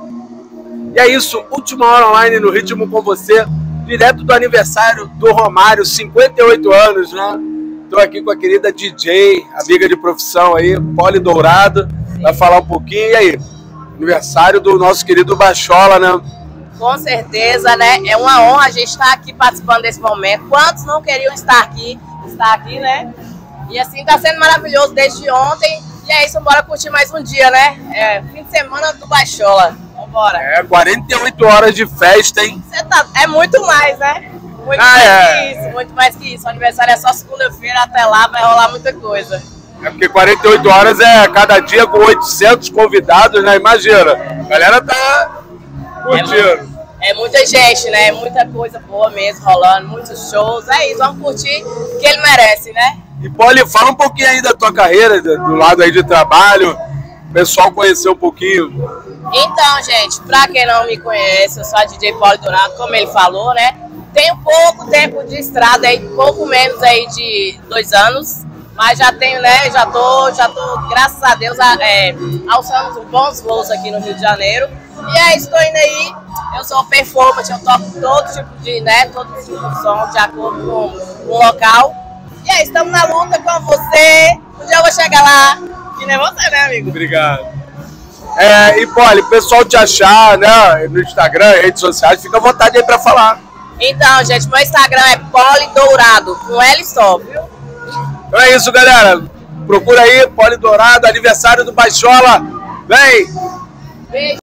E é isso, última hora online no Ritmo com você, direto do aniversário do Romário, 58 anos, né? Estou aqui com a querida DJ, amiga de profissão aí, Poli Dourado, vai falar um pouquinho. E aí, aniversário do nosso querido Bachola, né? Com certeza, né? É uma honra a gente estar aqui participando desse momento. Quantos não queriam estar aqui, né? E assim, tá sendo maravilhoso desde ontem. E é isso, bora curtir mais um dia, né? Fim de semana do Bachola. Vambora. 48 horas de festa, hein? É muito mais, né? Muito mais que isso. O aniversário é só segunda-feira, até lá vai rolar muita coisa. É porque 48 horas é cada dia com 800 convidados, né? Imagina, a galera tá curtindo. É muita gente, né? Muita coisa boa mesmo rolando, muitos shows. É isso, vamos curtir o que ele merece, né? E Poli, fala um pouquinho aí da tua carreira, do lado aí de trabalho, o pessoal conhecer um pouquinho. Então, gente, pra quem não me conhece, eu sou a DJ Poli Dourado, como ele falou, né? Tenho pouco tempo de estrada aí, pouco menos aí de 2 anos, mas já tenho, né? Já tô, graças a Deus, alçando bons voos aqui no Rio de Janeiro. E é isso, tô indo aí. Eu sou performance, eu toco todo tipo de, né? Todo tipo de som de acordo com o local. E é, estamos na luta com você. Um dia eu vou chegar lá. Que nem você, né, amigo? Obrigado. E, Poli, o pessoal te achar, né, no Instagram, redes sociais, fica à vontade aí pra falar. Então, gente, meu Instagram é Poli Dourado, com L só, viu? Então é isso, galera. Procura aí, Poli Dourado, aniversário do Bachola. Vem! Beijo.